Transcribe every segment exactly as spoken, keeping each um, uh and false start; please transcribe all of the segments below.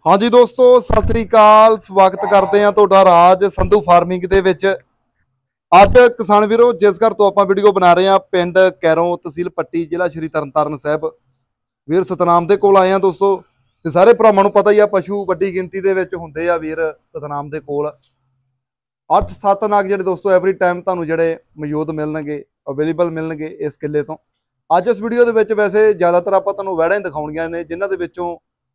हाँ जी दोस्तों सत श्री अकाल स्वागत करते हैं तुहाडा राज संधू फार्मिंग दे विच। अज किसान वीरो जिस घर तो आपां वीडियो बना रहे हैं पिंड कैरों तहसील पट्टी जिला श्री तरनतारन साहब वीर सतनाम दे कोल आए हैं दोस्तों। ते सारे भरावां नूं पता ही आ पशु वड्डी गिनती दे विच हुंदे आ वीर सतनाम दे कोल। अठ सत्त नाग जिहड़े दोस्तों एवरी टाइम तुहानूं जिहड़े मौजूद मिलणगे अवेलेबल मिलणगे इस किले तो। अज इस वीडियो दे विच वैसे ज़्यादातर आपां तुहानूं वैड़ां ही दिखाउणीਆਂ ने जिन्हां दे विचों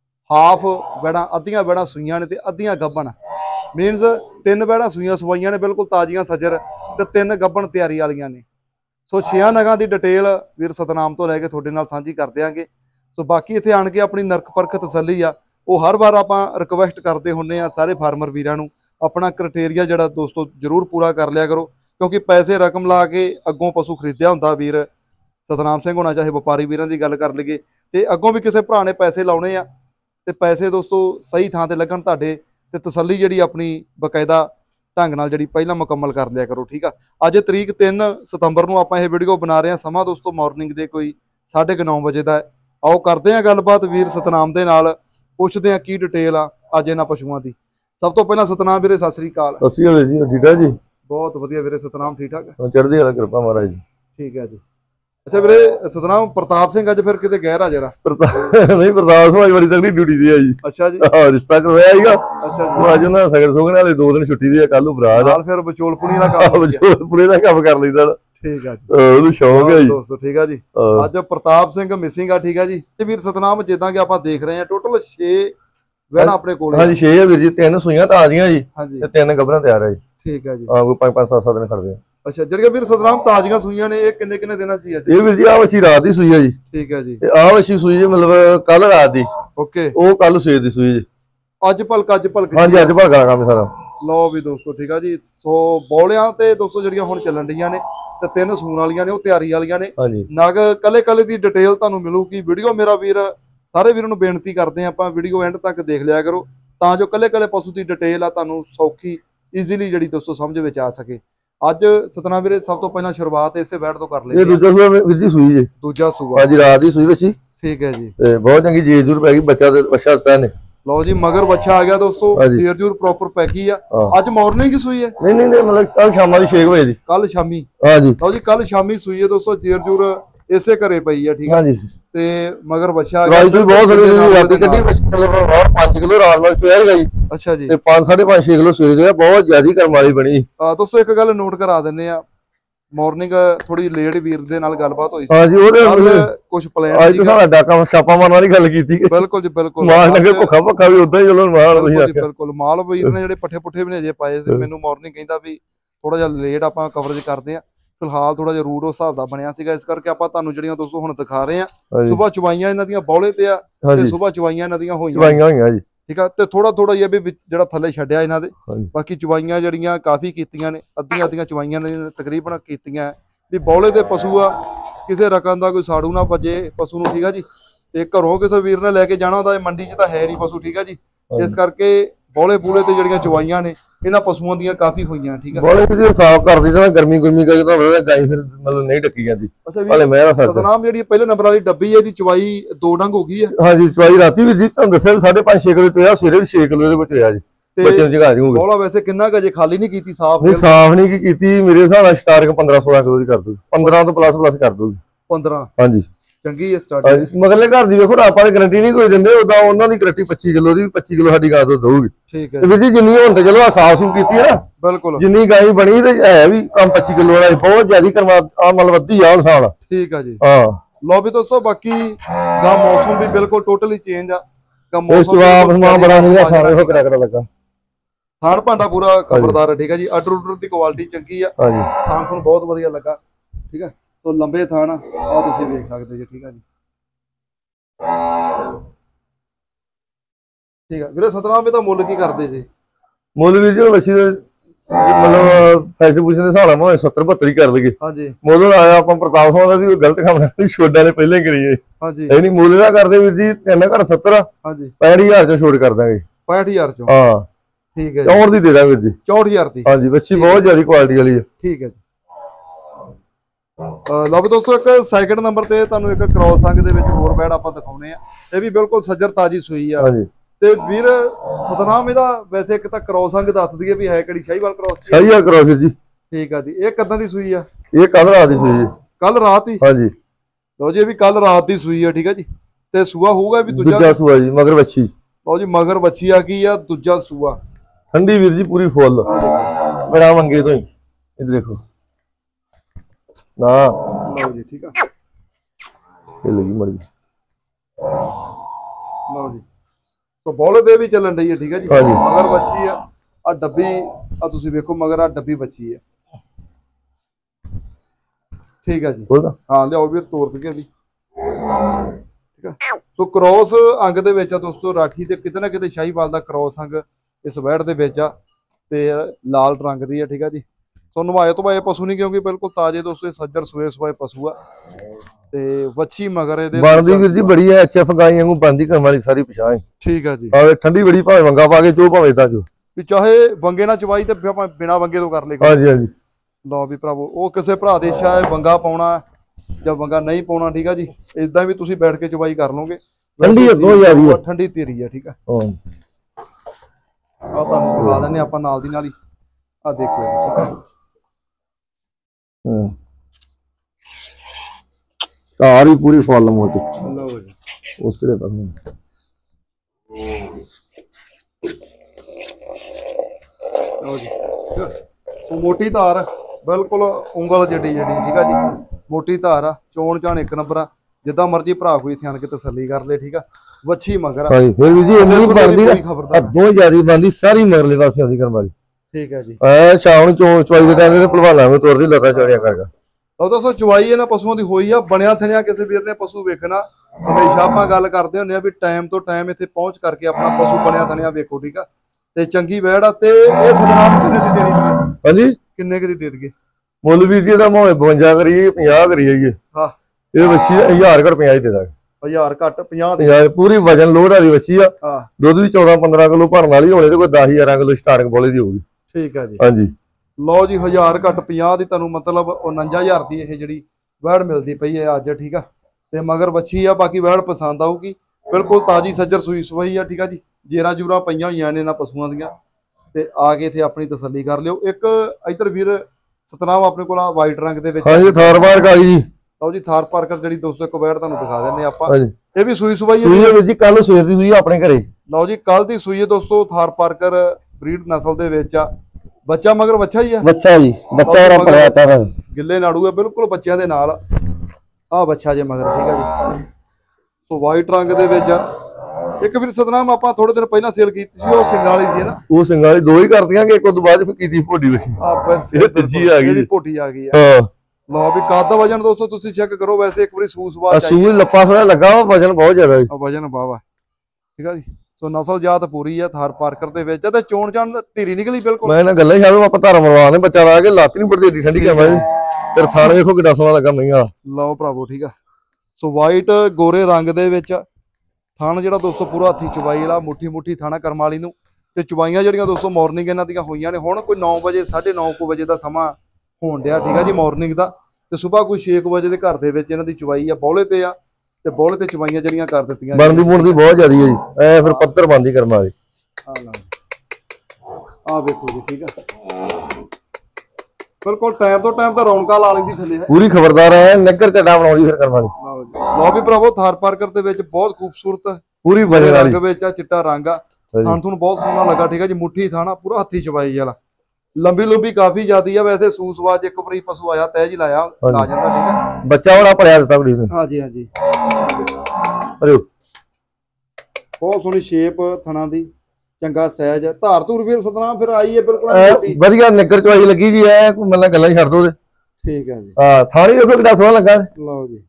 हाफ वैड़ा अद्धियां वैड़ा सूईयां ने ते अद्धियां गब्बन मीनस तीन वैड़ा सूईयां सवाइयां ने बिल्कुल ताजियां सजर ते तीन गब्बन तैयारी वालियां ने। सो छे नगां दी डिटेल वीर सतनाम तो लैके तुहाडे नाल सांझी कर देंगे। सो बाकी इत्थे आण के अपनी नरक परख तसल्ली आ वो हर बार आपां रिक्वेस्ट करते हुंदे आ सारे फार्मर वीरां नूं अपना क्राइटेरिया जिहड़ा दोस्तों जरूर पूरा कर लिया करो, क्योंकि पैसे रकम ला के अगों पशु खरीदिया हुंदा वीर सतनाम सिंह होना चाहे व्यापारी वीरां दी गल कर लईए ते अगों भी किसी भरा ने पैसे लाउणे आ ते पैसे दोस्तों सही थां ते लगन तुहाडे ते तसल्ली जिहड़ी अपनी बकायदा ढंग नाल जिहड़ी पहलां मुकम्मल कर लिया करो। ठीक आ। अज तरीक तीन सितंबर नूं आपां इह वीडियो बना रहे हैं। समा दोस्तों मॉर्निंग दे कोई साढ़े क नौ बजे दा है। आओ करते हैं गलबात वीर सतनाम दे नाल, पुछदे हैं की डिटेल आ अज इन्हां पशुआं दी। सब तो पहलां सतनाम वीरे सत श्री अकाल। सत श्री अकाल जी, ठीक है जी। बहुत वधिया वीरे सतनाम, ठीक ठाक चढ़दी वाला कृपा महाराज जी। ठीक है जी। अच्छा वीरे सतनाम प्रताप सिंह अज फिर किते गैर आ जरा नहीं प्रताप सिंह बड़ी तगड़ी ड्यूटी दी है जी। अच्छा जी। हां रिश्ता करवाया हीगा। अच्छा जी। अज ना सगर सोगने वाले दो दिन छुट्टी दी है, कल नूं बरात नाल फिर विचोलपुणी दा काम विचोलपुणी दा काम कर लईदा। ठीक है जी। ओनू शौक है जी दोस्तों। ठीक है जी। अज प्रताप सिंह मिसिंग आ। ठीक है जी। ते वीर सतनाम जिद्दां कि आपां देख रहे हैं टोटल छे वैणा अपने कोल। हां जी छे है वीर जी, तीन सूईयां ताजियां जी। हां जी। ते तीन गबरां तैयार है जी। ठीक है जी। हां कोई पांच पांच सात सात दिन खड़दे। अच्छा ਜਿਹੜੀਆਂ ਵੀਰ ਸਤਨਾਮ ਤਾਜ਼ੀਆਂ ਸੂਈਆਂ ਨੇ ਇਹ ਕਿੰਨੇ ਕਿੰਨੇ ਦਿਨਾਂ ਚ ਹੀ ਅੱਜ? ਇਹ ਵੀਰ ਜੀ ਆ ਵਛੀ ਰਾਤ ਦੀ ਸੂਈ ਹੈ ਜੀ। ਠੀਕ ਹੈ ਜੀ। ਤੇ ਆ ਵਛੀ ਸੂਈ ਜੀ ਮਤਲਬ ਕੱਲ ਰਾਤ ਦੀ। ਓਕੇ। ਉਹ ਕੱਲ ਸਵੇਰ ਦੀ ਸੂਈ ਜੀ। ਅੱਜ ਭਲਕ ਅੱਜ ਭਲਕ। ਹਾਂਜੀ ਅੱਜ ਭਲਕਾ ਕੰਮ ਸਾਰਾ। ਲਓ ਵੀ ਦੋਸਤੋ ਠੀਕ ਆ ਜੀ। ਸੋ ਬੌਲਿਆਂ ਤੇ ਦੋਸਤੋ ਜਿਹੜੀਆਂ ਹੁਣ ਚੱਲਣ ਡੀਆਂ ਨੇ ਤੇ ਤਿੰਨ ਸੂਣ ਵਾਲੀਆਂ ਨੇ ਉਹ ਤਿਆਰੀ ਵਾਲੀਆਂ ਨੇ। ਹਾਂਜੀ। ਨਗ ਕੱਲੇ ਕੱਲੇ ਦੀ ਡਿਟੇਲ ਤੁਹਾਨੂੰ ਮਿਲੂਗੀ। ਵੀਡੀਓ ਮੇਰਾ ਵੀਰ ਸਾਰੇ ਵੀਰਾਂ ਨੂੰ ਬੇਨਤੀ ਕਰਦੇ ਆਪਾਂ ਵੀਡੀਓ ਐਂਡ ਤੱਕ ਦੇਖ ਲਿਆ ਕਰੋ ਤਾਂ ਜੋ ਕੱਲੇ ਕੱਲੇ ਪਸ਼ੂ ਦੀ ਡਿਟੇਲ ਆ ਤੁਹਾਨੂੰ ਸੌਖੀ ਈਜ਼ੀਲੀ ਜਿਹੜੀ ਦੋਸਤੋ ਸਮਝ ਵਿੱਚ ਆ ਸਕੇ। ਅੱਜ ਸਤਨਾਮ ਵੀਰੇ ਸਭ ਤੋਂ ਪਹਿਲਾਂ ਸ਼ੁਰੂਆਤ ਇਸੇ ਵੈੜ ਤੋਂ ਕਰ ਲਈ। ਇਹ ਦੂਜਾ ਸੂਆ ਵੀਰ ਜੀ ਸੂਈ ਜੀ। ਦੂਜਾ ਸੂਆ ਅੱਜ ਰਾਤ ਦੀ ਸੂਈ ਵਛੀ। ਠੀਕ ਹੈ ਜੀ। ਤੇ ਬਹੁਤ ਚੰਗੀ ਜੇਰ ਜੂਰ ਪੈ ਗਈ, ਬੱਚਾ ਤੇ ਬੱਚਾ ਦਿੱਤਾ ਨੇ। ਲਓ ਜੀ ਮਗਰ ਬੱਚਾ ਆ ਗਿਆ ਦੋਸਤੋ, ਜੇਰ ਜੂਰ ਪ੍ਰੋਪਰ ਪੈ ਗਈ ਆ। ਅੱਜ ਮਾਰਨਿੰਗ ਹੀ ਸੂਈ ਹੈ? ਨਹੀਂ ਨਹੀਂ ਨਹੀਂ ਮਤਲਬ ਕੱਲ ਸ਼ਾਮਾਂ ਦੀ ਛੇ ਵਜੇ ਦੀ। ਕੱਲ ਸ਼ਾਮੀ। ਹਾਂ ਜੀ। ਲਓ ਜੀ ਕੱਲ ਸ਼ਾਮੀ ਸੂਈ ਹੈ ਦੋਸਤੋ, ਜੇਰ ਜੂਰ ਇਸੇ ਘਰੇ ਪਈ ਆ। ਠੀਕ ਹੈ। ਹਾਂ ਜੀ। ਤੇ ਮਗਰ ਬੱਚਾ ਚਵਾਈ ਤੋਂ ਬਹੁਤ ਸਾਰੀ ਰਾਤੀ ਕੱਢੀ ਮਤਲਬ ਪੰਜ ਕਿਲੋ ਰਾਤ ਨਾਲ ਚੋਇਆ ਹੈਗਾ ਜੀ। ਅੱਛਾ ਜੀ। ਤੇ ਪੰਜ ਸਾਢੇ ਪੰਜ ਛੇ ਕਿਲੋ ਸਵੇਰੇ ਜੋ ਬਹੁਤ ਜ਼ਿਆਦੀ ਕਰਮ ਵਾਲੀ ਬਣੀ। ਆ ਦੋਸਤੋ ਇੱਕ ਗੱਲ ਨੋਟ ਕਰਾ ਦਿੰਨੇ ਆ, ਮਾਰਨਿੰਗ ਥੋੜੀ ਲੇਟ ਵੀਰ ਦੇ ਨਾਲ ਗੱਲਬਾਤ ਹੋਈ ਸੀ। ਹਾਂ ਜੀ ਉਹਦੇ ਕੁਝ ਪਲਾਨ ਅੱਜ ਤਾਂ ਸਾਡਾ ਡਾਕਾ ਛਾਪਾ ਮਾਰਨ ਵਾਲੀ ਗੱਲ ਕੀਤੀ। ਬਿਲਕੁਲ ਜੀ ਬਿਲਕੁਲ। ਮਾਲ ਲੱਗੇ ਭੁੱਖਾ ਭੁੱਖਾ ਵੀ ਉਦਾਂ ਹੀ ਚਲੋ ਮਾਲ ਤੁਸੀਂ ਬਿਲਕੁਲ ਮਾਲ ਵੀਰ ਨੇ ਜਿਹੜੇ ਪੱਠੇ ਪੁੱਠੇ ਵੀ ਨੇ ਅਜੇ ਪਾਏ ਸੀ। ਮੈਨੂੰ ਮਾਰਨਿੰਗ ਕਹਿੰਦਾ ਵੀ ਥੋੜਾ ਜਿਹਾ ਲੇਟ ਆਪਾਂ ਕਵਰੇਜ ਕਰਦੇ ਆ, ਫਿਲਹਾਲ ਥੋੜਾ ਜਿਹਾ ਰੂਟ ਉਸ ਹਿਸਾਬ ਦਾ ਬਣਿਆ ਸੀਗਾ, ਇਸ ਕਰਕੇ ਆਪਾਂ ਤੁਹਾਨੂੰ ਜਿਹੜੀਆਂ ਦੋਸਤੋ ਹੁਣ ਦਿਖਾ ਰਹੇ ਆ। ਸਵੇਰ ਚਵਾਈਆਂ ਇਹਨਾਂ ਦੀਆਂ ਬੌਲੇ ਤੇ ਆ ਤੇ ਸਵੇਰ ਚਵਾਈਆਂ ਇਹਨਾਂ ਦੀਆਂ ਹੋਈਆਂ ਚਵਾਈਆਂ ਹੋਈਆਂ ਜੀ। ਠੀਕ ਆ। ਤੇ ਥੋੜਾ ਥੋੜਾ ਜਿਹਾ ਵੀ ਜਿਹੜਾ ਥੱਲੇ ਛੱਡਿਆ ਇਹਨਾਂ ਦੇ, ਬਾਕੀ ਚਵਾਈਆਂ ਜਿਹੜੀਆਂ ਕਾਫੀ ਕੀਤੀਆਂ ਨੇ, ਅੱਧੀਆਂ ਅੱਧੀਆਂ ਚਵਾਈਆਂ ਨੇ ਤਕਰੀਬਨ ਕੀਤੀਆਂ ਵੀ ਬੌਲੇ ਦੇ ਪਸ਼ੂ ਆ, ਕਿਸੇ ਰਕਮ ਦਾ ਕੋਈ ਸਾੜੂ ਨਾ ਭੱਜੇ ਪਸ਼ੂ ਨੂੰ। ਠੀਕ ਆ ਜੀ। ਤੇ ਘਰੋਂ ਕਿਸੇ ਵੀਰ ਨੇ ਲੈ ਕੇ ਜਾਣਾ ਹੁੰਦਾ, ਮੰਡੀ 'ਚ ਤਾਂ ਹੈ ਨਹੀਂ ਪਸ਼ੂ। ਠੀਕ ਆ ਜੀ। ਇਸ ਕਰਕੇ ਬੌਲੇ ਬੂਲੇ ਤੇ ਜਿਹੜੀਆਂ ਚਵਾਈਆਂ ਨੇ ਇਹਨਾਂ ਪਸ਼ੂਆਂ ਦੀਆਂ ਕਾਫੀ ਹੋਈਆਂ। ਠੀਕ ਆ। ਬੌਲੇ ਵੀ ਸਾਫ਼ ਕਰ ਦਿੱਤਾ ਗਰਮੀ ਗੁਰਮੀ ਕਰਕੇ ਤਾਂ ਗਾਈ ਫਿਰ ਮਤਲਬ ਨਹੀਂ ਢੱਕੀ ਜਾਂਦੀ। ਹਲੇ ਮੈਂ ਨਾ ਸਤਨਾਮ ਜਿਹੜੀ ਪਹਿਲੇ ਨੰਬਰ ਵਾਲੀ ਡੱਬੀ ਇਹਦੀ ਚਵਾਈ ਦੋ ਡੰਗ ਹੋ ਗਈ ਹੈ। ਹਾਂਜੀ ਚਵਾਈ ਰਾਤੀ ਵੀ ਜੀ ਤੁਹਾਨੂੰ ਦੱਸਿਆ ਸਾਢੇ ਪੰਜ ਛੇ ਕਿਲੋ ਪਿਆ, ਸਵੇਰੇ ਵੀ ਛੇ ਕਿਲੋ ਦੇ ਵਿੱਚ ਹੋਇਆ ਜੀ। ਬੱਚੇ ਨੂੰ ਜਗਾ ਜੂਗੇ। ਬੌਲਾ ਵੈਸੇ ਕਿੰਨਾ ਕੁ ਅਜੇ ਖਾਲੀ ਨਹੀਂ ਕੀਤੀ? ਸਾਫ਼ ਨਹੀਂ ਸਾਫ਼ ਨਹੀਂ ਕੀਤੀ। ਮੇਰੇ ਹਿਸਾਬ ਨਾਲ ਸਟਾਰਟ ਪੰਦਰਾਂ ਸੋਲਾਂ ਕਿਲੋ ਦੀ ਕਰ ਦੂਗੀ, ਪੰਦਰਾਂ ਤੋਂ ਪਲੱਸ ਪਲੱਸ ਕਰ ਦੂਗੀ। ਪੰਦਰਾਂ। ਹਾਂਜੀ ਚੰਗੀ ਹੈ ਸਟਾਰਟ। ਮਗਰਲੇ ਘਰ ਦੀ ਵੇਖੋ ਆਪਾਂ ਦੀ ਗਰੰਟੀ ਨਹੀਂ ਕੋਈ ਦਿੰਦੇ, ਉਦਾਂ ਉਹਨਾਂ ਦੀ ਗਰੰਟੀ ਪੱਚੀ ਕਿਲੋ ਦੀ, ਪੱਚੀ ਕਿਲੋ ਸਾਡੀ ਗਾਂ ਤੋਂ ਦਊਗੀ। ਠੀਕ ਹੈ ਵੀਰ ਜੀ। ਜਿੰਨੀ ਹੁਣ ਤੇ ਚਲੋ ਸਾਫ਼ ਸੂਫ ਕੀਤੀ ਹੈ ਨਾ। ਬਿਲਕੁਲ। ਜਿੰਨੀ ਗਾਈ ਬਣੀ ਤੇ ਹੈ ਵੀ ਕੰਮ ਪੱਚੀ ਕਿਲੋ ਵਾਲਾ ਬਹੁਤ ਜ਼ਿਆਦਾ ਕਰਵਾ ਆ ਮਤਲਬ ਵੱਧੀ ਆ ਇਨਸਾਨ। ਠੀਕ ਆ ਜੀ। ਹਾਂ ਲੋ ਵੀ ਦੋਸਤੋ ਬਾਕੀ ਗਾ ਮੌਸਮ ਵੀ ਬਿਲਕੁਲ ਟੋਟਲੀ ਚੇਂਜ ਆ। ਮੌਸਮ ਬੜਾ ਨਹੀਂ ਸਾਰੇ ਹੋ ਕਰਾ ਲੱਗਾ। ਥਾਣ ਭਾਂਡਾ ਪੂਰਾ ਖਬਰਦਾਰ ਹੈ। ਠੀਕ ਹੈ ਜੀ। ਆਰਡਰ ਆਰਡਰ ਦੀ ਕੁਆਲਿਟੀ ਚੰਗੀ ਆ। ਹਾਂਜੀ। ਥਾਣ ਤੁਹਾਨੂੰ ਬਹੁਤ ਵਧੀਆ ਲੱਗਾ। ਠੀਕ ਹੈ। ਸੋ ਲੰਬੇ ਥਾਣ ਆ ਤੁਸੀਂ ਵੇਖ ਸਕਦੇ ਜੀ। ਠੀਕ ਹੈ ਜੀ। ਠੀਕ ਹੈ ਵੀਰੇ ਸਤਨਾਮ ਇਹ ਤਾਂ ਮੁੱਲ ਕੀ ਕਰਦੇ ਜੀ? ਮੁੱਲ ਵੀ ਜੀ ਵਸੀ ਮਤਲਬ ਪੈਸੇ ਪੂਸੇ ਦੇ ਹਿਸਾਬ ਨਾਲ ਸੱਤਰ ਬਹੱਤਰ ਹੀ ਕਰ ਲਈਏ। ਹਾਂਜੀ। ਮੁੱਲ ਆਇਆ ਆਪਾਂ ਪ੍ਰਤਾਪ ਸਿੰਘ ਦਾ ਵੀ ਗਲਤ ਕੰਮ ਨਹੀਂ, ਛੋਡਾਂ ਨੇ ਪਹਿਲਾਂ ਹੀ ਕਰੀਏ। ਹਾਂਜੀ। ਇਹ ਨਹੀਂ ਮੁੱਲ ਦਾ ਕਰਦੇ ਵੀਰ ਜੀ, ਤਿੰਨ ਘਰ ਸੱਤਰ। ਹਾਂਜੀ। ਪੈਂਹਠ ਹਜ਼ਾਰ ਚੋਂ ਛੋੜ ਕਰ ਦਾਂਗੇ। ਪੈਂਹਠ ਹਜ਼ਾਰ ਚੋਂ? ਹਾਂ। ਠੀਕ ਹੈ। ਚੌਂਹਠ ਦੀ ਦੇ ਦਾਂ ਵੀਰ ਜੀ। ਚੌਂਹਠ ਹਜ਼ਾਰ ਦੀ? ਹਾਂਜੀ। ਬੱਚੀ ਬਹੁਤ ਜ਼ਿਆਦਾ ਕੁਆਲਿਟੀ ਵਾਲੀ ਹੈ। ਠੀਕ ਹੈ ਜੀ। ਲਓ ਦੋਸਤੋ ਇੱਕ ਸੈਕਿੰਡ ਨੰਬਰ ਤੇ ਤੁਹਾਨੂੰ ਇੱਕ ਕ੍ਰੋਸ ਅੰਗ ਦੇ ਵਿੱਚ ਹੋਰ ਬੈੜ ਆਪਾਂ ਦਿਖਾਉਣੇ ਆ। ਇਹ ਵੀ ਬਿਲਕੁਲ ਸੱਜਰ ਤਾਜੀ ਸੂਈ ਆ। ਹਾਂਜੀ। ਤੇ ਵੀਰ ਸਤਨਾਮ ਇਹਦਾ ਵੈਸੇ ਇੱਕ ਤਾਂ ਕ੍ਰੋਸ ਅੰਗ ਦੱਸ ਦਈਏ ਵੀ ਹੈ ਕਿਹੜੀ ਸ਼ਾਹੀਵਾਲ ਕ੍ਰੋਸ? ਸ਼ਾਹੀਵਾਲ ਕ੍ਰੋਸ ਜੀ। ਠੀਕ ਆ ਜੀ। ਇਹ ਕਦਾਂ ਦੀ ਸੂਈ ਆ? ਇਹ ਕੱਲ ਰਾਤ ਦੀ ਸੂਈ ਜੀ। ਕੱਲ ਰਾਤ ਹੀ? ਹਾਂਜੀ। ਲਓ ਜੀ ਇਹ ਵੀ ਕੱਲ ਰਾਤ ਦੀ ਸੂਈ ਆ। ਠੀਕ ਆ ਜੀ। ਤੇ ਸੂਆ ਹੋਊਗਾ ਵੀ ਦੂਜਾ? ਦੂਜਾ ਸੂਆ ਜੀ, ਮਗਰ ਵੱਛੀ। ਲਓ ਜੀ ਮਗਰ ਵੱਛੀ ਆ ਗਈ ਆ, ਦੂਜਾ ਸੂਆ। ਠੰਡੀ ਵੀਰ ਜੀ ਪੂਰੀ ਫੁੱਲ ਬੜਾ ਮੰਗੇ ਤੋਂ ਹੀ। ਇਹ ਦੇਖੋ ਨਾ। ਲਓ ਜੀ ਠੀਕ ਆ। ਇਹ ਲੱਗੀ ਮੜੀ। ਲਓ ਜੀ ਸੋ ਬੋਲੇ ਦੇ ਵੀ ਚੱਲਣ ਰਹੀ ਹੈ। ਠੀਕ ਹੈ ਜੀ। ਮਗਰ ਵੱਛੀ ਆ। ਆ ਡੱਬੀ ਆ ਤੁਸੀਂ ਵੇਖੋ ਮਗਰ ਆ ਡੱਬੀ ਵੱਛੀ ਹੈ। ਠੀਕ ਹੈ ਜੀ। ਹਾਂ ਲਿਆਓ ਵੀਰ ਤੋਰ ਕੇ ਵੀ। ਠੀਕ ਹੈ। ਸੋ ਕ੍ਰੋਸ ਅੰਗ ਦੇ ਵਿੱਚ ਆ ਦੋਸਤੋ ਰਾਠੀ ਤੇ ਕਿਤੇ ਨਾ ਕਿਤੇ ਸ਼ਾਹੀਵਾਲ ਦਾ ਕ੍ਰੋਸ ਅੰਗ ਇਸ ਵੈੜ ਦੇ ਵਿੱਚ ਆ ਤੇ ਲਾਲ ਰੰਗ ਦੀ ਆ। ਠੀਕ ਹੈ ਜੀ। ਸੋ ਨਵਾਏ ਤੋਂ ਬਾਏ ਪਸ਼ੂ ਨਹੀਂ ਕਿਉਂਕਿ ਬਿਲਕੁਲ ਤਾਜ਼ੇ ਦੋਸਤੋ ਇਹ ਸੱਜਰ ਸੂਏ ਸੂਏ ਪਸ਼ੂ ਆ ਤੇ ਵੱਛੀ ਮਗਰ ਇਹਦੇ ਬਣਦੀ ਵੀਰ ਜੀ ਬੜੀ ਐ। ਐਚ ਐਫ ਗਾਈ ਵਾਂਗੂ ਬਣਦੀ ਕਰਨ ਵਾਲੀ ਸਾਰੀ ਪਛਾਣ। ਠੀਕ ਆ ਜੀ। ਆਵੇ ਠੰਡੀ ਬੜੀ ਭਾਵੇਂ ਵੰਗਾ ਪਾ ਕੇ ਚੋ ਭਾਵੇਂ ਤਾਂ ਜੋ ਵੀ ਚਾਹੇ ਵੰਗੇ ਨਾਲ ਚਵਾਈ ਤੇ ਆਪਾਂ ਬਿਨਾ ਵੰਗੇ ਤੋਂ ਕਰ ਲੇ। ਹਾਂਜੀ ਹਾਂਜੀ। ਲਓ ਵੀ ਭਰਾਵੋ ਉਹ ਕਿਸੇ ਭਰਾ ਦੇ ਇੱਛਾ ਹੈ ਵੰਗਾ ਪਾਉਣਾ ਜਾਂ ਵੰਗਾ ਨਹੀਂ ਪਾਉਣਾ। ਠੀਕ ਆ ਜੀ। ਇਦਾਂ ਵੀ ਤੁਸੀਂ ਬੈਠ ਕੇ ਚਵਾਈ ਕਰ ਲਓਗੇ। ਠੰਡੀ ਅੱਗੋਂ ਜਾਰੀ ਹੈ। ਠੰਡੀ ਤੇਰੀ ਆ। ਠੀਕ ਆ। ਹਾਂ ਆ ਤੁਹਾਨੂੰ ਦਿਖਾ ਦਿੰਦੇ ਆਪਾਂ ਨਾਲ ਦੀ ਨਾਲ ਹੀ। ਆ ਦੇਖੋ ਠੀਕ ਆ। ਹਾਂ ਤਾਰੀ ਪੂਰੀ ਫੁੱਲ ਮੋਟੀ। ਲਓ ਜੀ ਉਸ ਤਰ੍ਹਾਂ ਪਾਉਂ। ਲਓ ਜੀ ਉਹ ਮੋਟੀ ਧਾਰ ਬਿਲਕੁਲ ਉਂਗਲ ਜੱਡੀ ਜੱਡੀ। ਠੀਕ ਆ ਜੀ। ਮੋਟੀ ਧਾਰ ਆ। ਚੋਣ ਚਾਣ ਇੱਕ ਨੰਬਰ ਆ। ਜਿੱਦਾਂ ਮਰਜੀ ਭਰਾ ਕੋਈ ਇੱਥੇ ਆਣ ਕੇ ਤਸੱਲੀ ਕਰ ਲੇ। ਠੀਕ ਆ। ਵੱਛੀ ਮਗਰ ਆ। ਹਾਂਜੀ ਫਿਰ ਵੀ ਜੀ ਇੰਨੀ ਬਣਦੀ ਨਾ ਦੋ ਜਿਆਦੀ ਬਣਦੀ ਸਾਰੀ ਮਗਰਲੇ ਪਾਸੇ ਅਸੀਂ ਕਰਨ ਵਾਲੀ। ਠੀਕ ਹੈ ਜੀ। ਐ ਸ਼ਾਮ ਨੂੰ ਚੋਣ ਚਵਾਈ ਦੇ ਟਾਈਮ ਤੇ ਭਲਵਾਨਾਂ ਨੂੰ ਤੁਰਦੀ ਲੱਤਾਂ ਚੜਿਆ ਕਰਗਾ। ਉਹ ਦੋਸਤੋ ਚਵਾਈ ਇਹਨਾਂ ਪਸ਼ੂਆਂ ਦੀ ਹੋਈ ਆ। ਬਣਿਆ ਥਣਿਆ ਕਿਸੇ ਵੀਰ ਨੇ ਪਸ਼ੂ ਵੇਖਣਾ ਹਮੇਸ਼ਾ ਆਪਾਂ ਗੱਲ ਕਰਦੇ ਹੁੰਦੇ ਆ ਵੀ ਟਾਈਮ ਤੋਂ ਟਾਈਮ ਇੱਥੇ ਪਹੁੰਚ ਕਰਕੇ ਆਪਣਾ ਪਸ਼ੂ ਬਣਿਆ ਥਣਿਆ ਵੇਖੋ। ਠੀਕ ਆ। ਤੇ ਚੰਗੀ ਵੈੜ ਆ ਤੇ ਇਹ ਸਤਨਾਮ ਕਿੰਨੇ ਦੀ ਦੇਣੀ ਵੀਰੇ? ਹਾਂਜੀ ਕਿੰਨੇ ਕੁ ਦੀ ਦੇ ਦਈਏ? ਮੁੱਲ ਵੀਰ ਜੀ ਦਾ ਭਾਵੇਂ ਬਵੰਜਾ ਕਰੀਏ ਪੰਜਾਹ ਕਰੀਏ। ਹਾਂ ਇਹ ਵੱਛੀ ਹਜ਼ਾਰ ਘੱਟ ਪੰਜਾਹ ਹੀ ਦੇ ਦਾਂਗੇ। ਹਜ਼ਾਰ ਘੱਟ ਪੰਜਾਹ ਦੇ ਪੂਰੀ ਵਜਨ ਲੋਡ ਵਾਲੀ ਵੱਛੀ ਆ। ਦੁੱਧ ਵੀ ਚੌਦਾਂ ਪੰਦਰਾਂ ਕਿਲੋ ਭਰਨ ਵਾਲੀ ਹੋਣੇ ਤੇ ਕੋਈ ਦਸ ਹਜ਼ਾਰਾਂ ਕਿਲੋ ਸਟਾਰਟਿੰਗ ਬੋਲੇ ਦੀ ਹੋਊਗੀ। ਠੀਕ ਆ ਜੀ। ਹਾਂਜੀ। ਲਓ ਜੀ ਹਜ਼ਾਰ ਘੱਟ ਪੰਜਾਹ ਦੀ ਤੁਹਾਨੂੰ ਮਤਲਬ ਉਣੰਜਾ ਹਜ਼ਾਰ ਦੀ ਇਹ ਜਿਹੜੀ ਵੈੜ ਮਿਲਦੀ ਪਈ ਹੈ ਅੱਜ। ਠੀਕ ਆ। ਤੇ ਮਗਰ ਵੱਛੀ ਆ। ਬਾਕੀ ਵੈੜ ਪਸੰਦ ਆਊਗੀ। ਬਿਲਕੁਲ ਤਾਜੀ ਸੱਜਰ ਸੂਈ ਸਵਾਈ ਆ। ਠੀਕ ਆ ਜੀ। ਜੇਰਾਂ ਜੂਰਾਂ ਪਈਆਂ ਹੋਈਆਂ ਨੇ ਇਹਨਾਂ ਪਸ਼ੂਆਂ ਦੀਆਂ ਤੇ ਆ ਕੇ ਇੱਥੇ ਆਪਣੀ ਤਸੱਲੀ ਕਰ ਲਿਓ। ਇੱਕ ਇੱਧਰ ਵੀਰ ਸਤਨਾਮ ਆਪਣੇ ਕੋਲ ਆ ਵਾਈਟ ਰੰਗ ਦੇ ਵਿੱਚ। ਹਾਂਜੀ ਥਾਰ ਪਾਰਕ ਆ ਜੀ। ਲਓ ਜੀ ਥਾਰ ਪਾਰਕਰ ਜਿਹੜੀ ਦੋਸਤੋ ਇੱਕ ਵੈੜ ਤੁਹਾਨੂੰ ਦਿਖਾ ਦਿੰਦੇ ਆਪਾਂ। ਇਹ ਵੀ ਸੂਈ ਸਵਾਈ ਸੂਈ ਹੈ ਜੀ। ਕੱਲ ਸਵੇਰ ਦੀ ਸੂਈ ਆਪਣੇ ਘਰੇ। ਲਓ ਜੀ ਕੱਲ ਦੀ ਸੂਈ ਹੈ ਦੋਸਤੋ। ਥਾਰ ਪਾਰਕਰ ਬਰੀਡ ਨਸਲ ਦੇ ਵਿੱਚ ਆ। ਬੱਚਾ ਮਗਰ ਬੱਚਾ ਹੀ ਆ। ਬੱਚਾ ਜੀ ਬੱਚਾ ਰਾ ਪੜਿਆ ਤਾ ਗਿੱਲੇ ਨਾੜੂ ਆ ਬਿਲਕੁਲ ਬੱਚਿਆਂ ਦੇ ਨਾਲ। ਆ ਬੱਚਾ ਜੇ ਮਗਰ। ਠੀਕ ਆ ਜੀ। ਸੋ ਵਾਈਟ ਰੰਗ ਦੇ ਵਿੱਚ ਆ। ਇੱਕ ਵੀਰ ਸਤਨਾਮ ਆਪਾਂ ਥੋੜੇ ਦਿਨ ਪਹਿਲਾਂ ਸੇਲ ਕੀਤੀ ਸੀ ਉਹ ਸਿੰਗਾਂ ਵਾਲੀ ਸੀ ਨਾ? ਉਹ ਸਿੰਗਾਂ ਵਾਲੀ ਦੋ ਹੀ ਕਰਦੀਆਂ ਕਿ ਇੱਕ ਤੋਂ ਬਾਅਦ ਫਿਰ ਕੀਤੀ ਭੋਡੀ ਵੇਖੀ। ਆ ਫਿਰ ਤੀਜੀ ਆ ਗਈ। ਭੋਟੀ ਆ ਗਈ ਆ। ਹਾਂ ਲਓ ਵੀ ਕੱਦ ਵਜਨ ਦੋਸਤੋ ਤੁਸੀਂ ਚੈੱਕ ਕਰੋ। ਵੈਸੇ ਇੱਕ ਵਾਰੀ ਸੂਸ ਬਾਅਦ ਸੂਈ ਲੱਪਾ ਥੋੜਾ ਲੱਗਾ ਵਾ ਵਜਨ ਬਹੁਤ ਜ਼ਿਆਦਾ ਹੈ। ਵਜਨ ਬਾਵਾ। ਠੀਕ ਆ ਜੀ। ਸੋ ਨਸਲ ਜਾਤ ਪੂਰੀ ਆ ਥਾਰ ਪਾਰਕਰ ਦੇ ਵਿੱਚ ਤੇ ਚੋਣ ਚਾਣ ਧੀਰੀ ਨਿਕਲੀ ਬਿਲਕੁਲ। ਮੈਂ ਇਹਨਾਂ ਗੱਲਾਂ ਛੱਡ ਆਪਾਂ ਧਾਰ ਮਰਵਾ ਦੇ ਬੱਚਾ ਲਾ ਕੇ ਲੱਤ ਨਹੀਂ ਪੜਦੀ ਏਡੀ ਠੰਡੀ ਕਰਵਾ ਜੀ। ਫਿਰ ਥਾਣ ਵੇਖੋ ਕਿੱਡਾ ਸੋਹਣਾ ਲੱਗਾ ਮਹੀਂਗਾ। ਲਓ ਭਰਾਵੋ ਠੀਕ ਆ। ਸੋ ਵਾਈਟ ਗੋਰੇ ਰੰਗ ਦੇ ਵਿੱਚ ਥਣ ਜਿਹੜਾ ਦੋਸਤੋ ਪੂਰਾ ਹੱਥੀ ਚਵਾਈ ਵਾਲਾ ਮੁੱਠੀ ਮੁੱਠੀ ਥਾਣਾ ਕਰਮ ਵਾਲੀ ਨੂੰ। ਤੇ ਚਵਾਈਆਂ ਜਿਹੜੀਆਂ ਦੋਸਤੋ ਮਾਰਨਿੰਗ ਇਹਨਾਂ ਦੀਆਂ ਹੋਈਆਂ ਨੇ। ਹੁਣ ਕੋਈ ਨੌ ਵਜੇ ਸਾਢੇ ਨੌ ਕੁ ਵਜੇ ਦਾ ਸਮਾਂ ਹੋਣ ਡਿਆ। ਠੀਕ ਆ ਜੀ ਮਾਰਨਿੰਗ ਦਾ। ਤੇ ਸਵੇਰ ਕੋਈ ਛੇ ਕੁ ਵਜੇ ਦੇ ਘਰ ਦੇ ਵਿੱਚ ਇਹਨਾਂ ਦੀ ਚਵਾਈ ਆ। ਬੌਲੇ ਤੇ ਆ ਤੇ ਬੌਲੇ ਤੇ ਚਵਾਈਆਂ ਜਿਹੜੀਆਂ ਕਰ ਦਿੱਤੀਆਂ। ਬਣਦੀ ਬੁਣਦੀ ਬਹੁਤ ਜ਼ਿਆਦੀ ਹੈ ਜੀ। ਐ ਫਿਰ ਪੱਤਰ ਬਣਦੀ ਕਰਮ ਵਾਲੀ। ਆ ਲਓ ਆ ਵੇਖੋ ਜੀ। ਠੀਕ ਆ। ਬਿਲਕੁਲ ਟਾਈਮ ਤੋਂ ਟਾਈਮ ਤਾਂ ਰੌਣਕਾਂ ਲਾ ਲੈਂਦੀ ਥੱਲੇ। ਪੂਰੀ ਖਬਰਦਾਰ ਹੈ ਨਗਰ ਚੱਡਾ ਬਣਾਉਂਦੀ ਫਿਰ ਕਰਮ ਵਾਲੀ। ਲਓ ਵੀ ਭਰਾਵੋ ਥਾਰ ਪਾਰਕਰ ਦੇ ਵਿੱਚ ਬਹੁਤ ਖੂਬਸੂਰਤ ਪੂਰੀ ਬੜੇ ਰੰਗ ਵਿੱਚ ਆ। ਚਿੱਟਾ ਰੰਗ ਆ। ਥਣ ਤੁਹਾਨੂੰ ਬਹੁਤ ਸੋਹਣਾ ਲੱਗਾ। ਠੀਕ ਆ ਜੀ। ਮੁੱਠੀ ਥਾਣਾ ਪੂਰਾ ਹੱਥੀ ਚਵਾਈ ਵਾਲਾ। ਲੰਬੀ ਲੰਬੀ ਕਾਫੀ ਜ਼ਿਆਦੀ ਆ। ਵੈਸੇ ਸੂਸਵਾ ਚ ਇੱਕ ਵਾਰੀ ਪਸ਼ੂ ਆਇਆ ਤਹਿ ਜੀ ਲਾਇਆ ਲਾ ਜਾਂਦਾ। ਠੀਕ ਆ। ਬੱਚਾ ਬੜਾ ਪੜਿਆ ਦਿੱਤਾ ਕੁੜੀ ਨੇ। ਹਾਂਜੀ ਹਾਂਜੀ। ਅਰੇ ਬਹੁਤ ਸੋਹਣੀ ਸ਼ੇਪ ਥਣਾ ਦੀ। ਚੰਗਾ ਸਾਈਜ਼ ਧਾਰ ਧੂਰ ਵੀਰ ਸਤਨਾਮ ਫਿਰ ਆਈ ਹੈ ਬਿਲਕੁਲ ਵਧੀਆ ਨਿੱਗਰ ਚਵਾਈ ਲੱਗੀ ਜੀ। ਐ ਮਤਲਬ ਗੱਲਾਂ ਹੀ ਛੱਡ ਦੋ। ਠੀਕ ਆ ਜੀ। ਹਾਂ ਥਾਣੀ ਵੇਖੋ ਕਿੰਨਾ ਸੋਹਣਾ ਲੱਗਾ। ਲਓ ਜੀ।